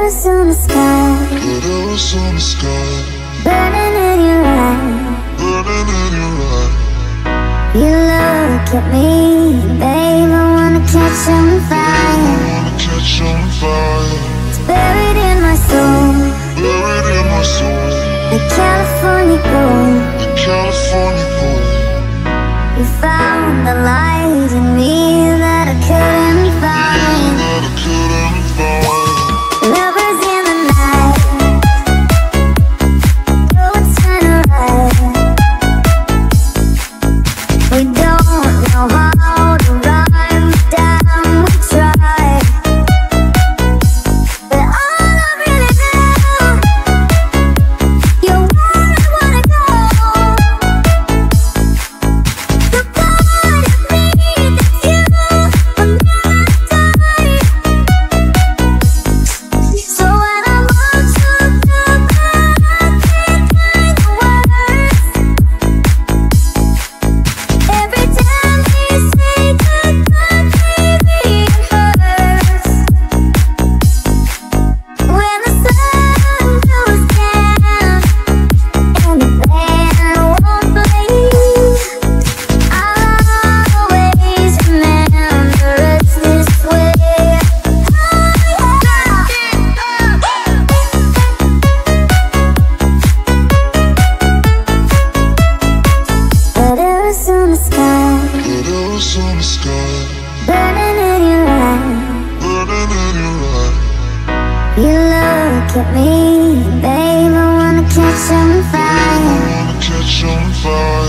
arrows on the sky, burning in your eye. You look at me, babe, I wanna catch on fire. It's buried in my soul, the California gold. You found the light in me that I couldn't find. Lovers in the night, oh, it's kinda right. We don't know how to rhyme, damn, we try. But all I really know, you're where I wanna go. The part of me that's you will never die. So when I'm all choked up, I can't find the words. Every time we say goodbye, baby, it hurts. When the sun goes down and the band won't play, I'll always remember us this way. But arrows on the sky, burning in your eye. You look at me, babe, I wanna catch on fire.